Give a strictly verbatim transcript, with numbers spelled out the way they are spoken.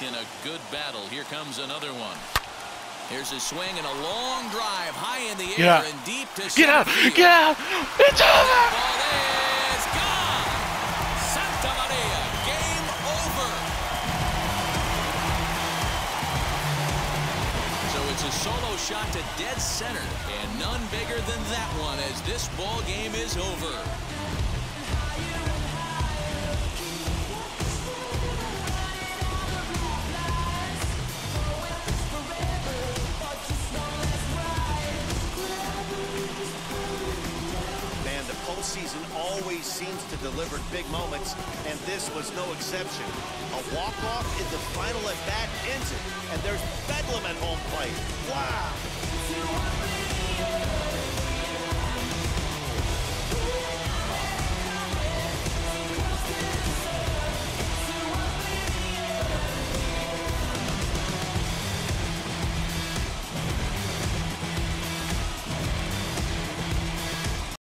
In a good battle, here comes another one. Here's a swing and a long drive high in the Get air out. and deep to Get out! center field. Get out! It's over! Ball is gone. Santa Maria, game over. So it's a solo shot to dead center, and none bigger than that one as this ball game is over. Season always seems to deliver big moments, and this was no exception. A walk-off in the final at-bat ends it, and there's bedlam at home plate. Wow!